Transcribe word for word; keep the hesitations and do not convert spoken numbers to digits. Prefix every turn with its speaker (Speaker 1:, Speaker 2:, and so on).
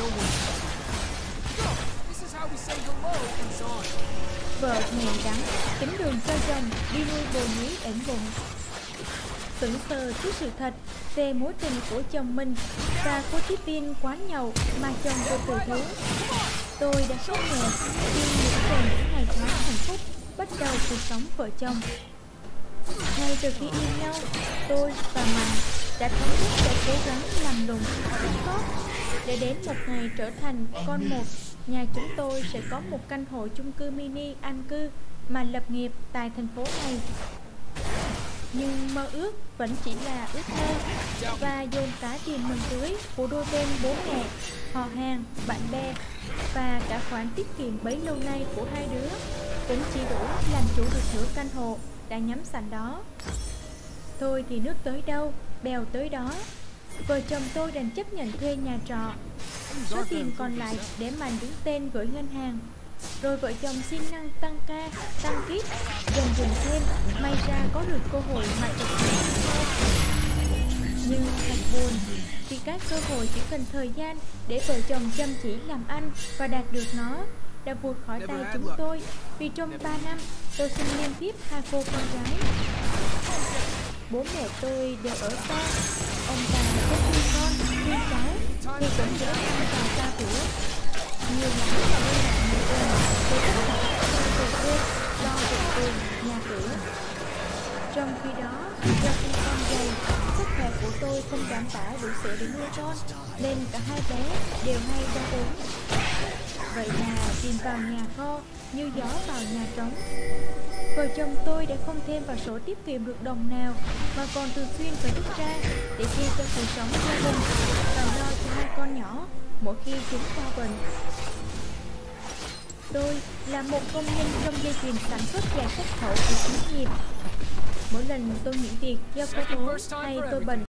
Speaker 1: Vợ nghèn đắng, tính đường cho chồng đi nuôi bồ nhí ẩn bụng. Sững sờ trước sự thật về mối tình của chồng mình và cô tiếp viên quán nhậu mà chồng tôi từ thú. Tôi đã sốc nghèo khi nghĩ về những ngày tháng hạnh phúc bắt đầu cuộc sống vợ chồng. Ngay từ khi yêu nhau, tôi và Mạnh đã thống nhất sẽ cố gắng làm lụng tích góp để đến một ngày trở thành con một. Nhà chúng tôi sẽ có một căn hộ chung cư mini an cư mà lập nghiệp tại thành phố này. Nhưng mơ ước vẫn chỉ là ước mơ, và dồn cả tiền mừng cưới của đôi bên bố mẹ, họ hàng, bạn bè và cả khoản tiết kiệm bấy lâu nay của hai đứa cũng chỉ đủ làm chủ được nửa căn hộ đã nhắm sẵn đó. Thôi thì nước tới đâu, bèo tới đó. Vợ chồng tôi đành chấp nhận thuê nhà trọ. Số tiền còn lại để Mạnh đứng tên gửi ngân hàng. Rồi vợ chồng xin năng tăng ca, tăng kíp, dần dần thêm, may ra có được cơ hội ngoại trục. Nhưng thật buồn, vì các cơ hội chỉ cần thời gian để vợ chồng chăm chỉ làm ăn và đạt được nó đã vụt khỏi tay chúng tôi. Vì trong ba năm tôi sinh liên tiếp hai cô con gái. Bố mẹ tôi đều ở xa, ông bà có thương con, thương cháu thì cũng dễ ăn vào xa cửa. Nhiều lắm là đi lại nhiều tuần, tôi tất cả các về quê lo việc tiền, nhà cửa. Trong khi đó, do sinh con dày, sức khỏe của tôi không đảm bảo đủ sữa để nuôi con, nên cả hai bé đều hay đau ốm. Vậy là tiền vào nhà kho như gió vào nhà trống. Vợ chồng tôi đã không thêm vào sổ tiết kiệm được đồng nào, mà còn thường xuyên phải rút ra để chi cho cuộc sống gia đình và lo cho hai con nhỏ mỗi khi chúng đau bệnh. Tôi là một công nhân trong dây chuyền sản xuất và xuất khẩu của xí nghiệp. Mỗi lần tôi nghỉ việc do có ốm hay tôi bệnh